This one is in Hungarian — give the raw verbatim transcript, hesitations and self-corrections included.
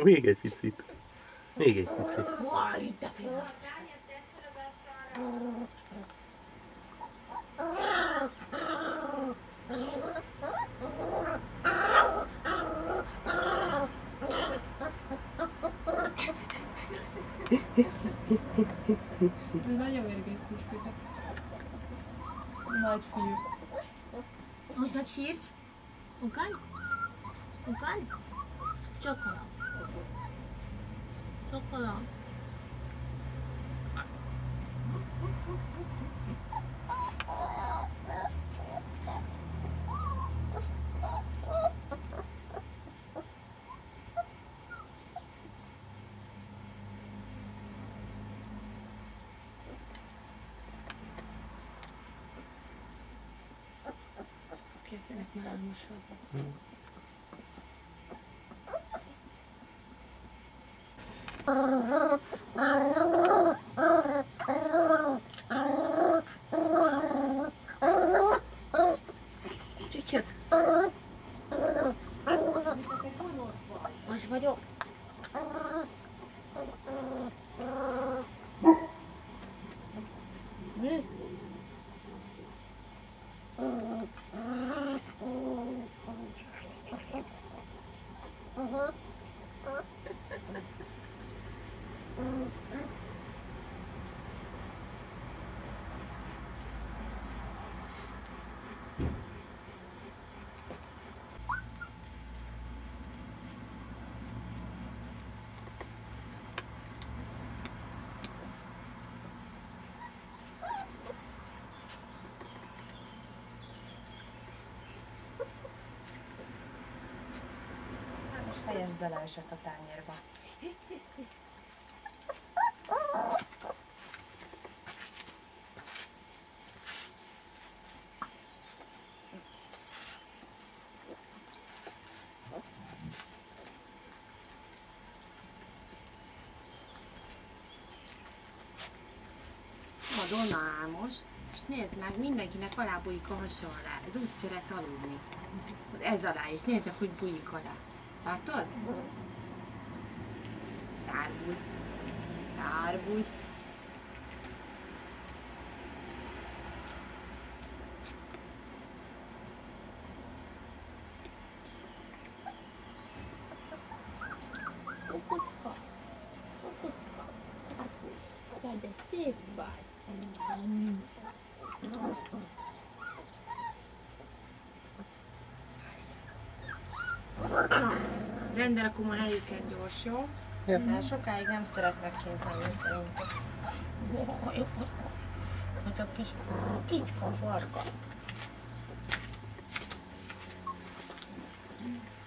még egy picit. Még egy picit. Vaj, itt a fél. De nagyon mérges kiskutyák. Nagy fiú. Most meg sírsz? Ukán? Ukán? Csokolom. Csokolom. Kezdenek már elmosodni. Csücsök. Az vagyok. Mi? Helyes beleesett a tányérba. Madonna Ámos, és nézd meg, mindenkinek alá bújik a hasa alá. Ez úgy szeret aludni. Ez alá is, nézd meg, hogy bújik alá. Látod? Rárbúj. Rárbúj. Kukucka. Kukucka. Rárbúj. De szép vagy. Na, rendben, akkor már eljük gyors, jó? Ja. Mert sokáig nem szeretnek kint lenni szerintem. Ez a kis kicska farka.